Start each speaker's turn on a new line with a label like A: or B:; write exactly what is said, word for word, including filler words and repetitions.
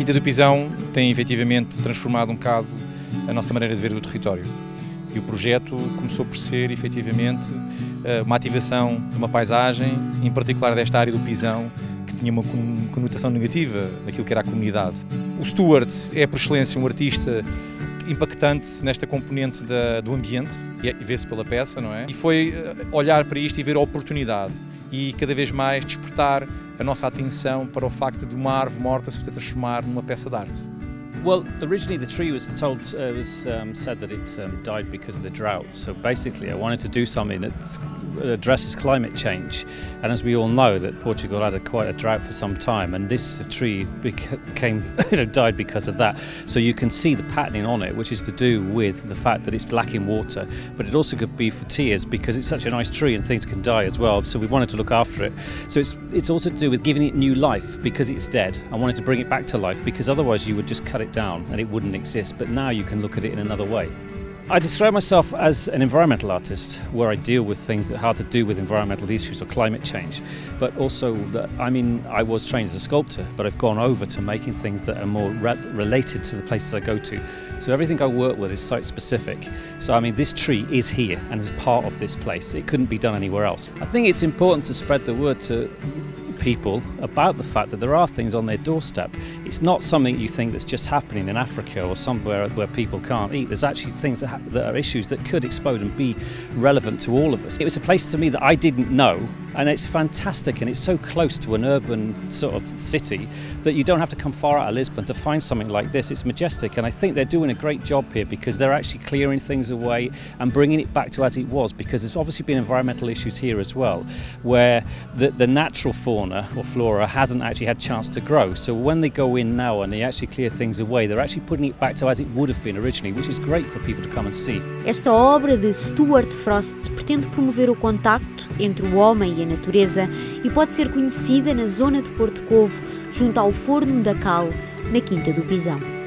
A: A Quinta do Pisão tem efetivamente transformado um bocado a nossa maneira de ver o território. E o projeto começou por ser efetivamente uma ativação de uma paisagem, em particular desta área do Pisão, que tinha uma conotação negativa naquilo que era a comunidade. O Stuart é por excelência um artista impactante nesta componente da, do ambiente, e vê-se pela peça, não é? E foi olhar para isto e ver a oportunidade e cada vez mais despertar a nossa atenção para o facto de uma árvore morta se poder transformar numa peça de arte.
B: Well, originally the tree was told uh, was um, said that it um, died because of the drought. So basically, I wanted to do something that addresses climate change. And as we all know, that Portugal had a, quite a drought for some time, and this tree became, you know, died because of that. So you can see the patterning on it, which is to do with the fact that it's lacking water, but it also could be for tears because it's such a nice tree and things can die as well. So we wanted to look after it. So it's it's also to do with giving it new life because it's dead. I wanted to bring it back to life because otherwise you would just cut it down and it wouldn't exist, but now you can look at it in another way. I describe myself as an environmental artist where I deal with things that have to do with environmental issues or climate change, but also that, I mean, I was trained as a sculptor, but I've gone over to making things that are more re related to the places I go to. So everything I work with is site specific. So I mean, this tree is here and is part of this place. It couldn't be done anywhere else. I think it's important to spread the word to people about the fact that there are things on their doorstep. It's not something you think that's just happening in Africa or somewhere where people can't eat. There's actually things that, ha that are issues that could explode and be relevant to all of us. It was a place to me that I didn't know, and it's fantastic, and it's so close to an urban sort of city that you don't have to come far out of Lisbon to find something like this. It's majestic, and I think they're doing a great job here because they're actually clearing things away and bringing it back to as it was, because there's obviously been environmental issues here as well, where the, the natural fauna or flora hasn't actually had a chance to grow. So when they go in now and they actually clear things away, they're actually putting it back to as it would have been originally, which is great for people to come and see.
C: Esta obra de Stuart Frost pretende promover o contacto entre o homem e a natureza e pode ser conhecida na zona de Porto Covo, junto ao Forno da Cal, na Quinta do Pisão.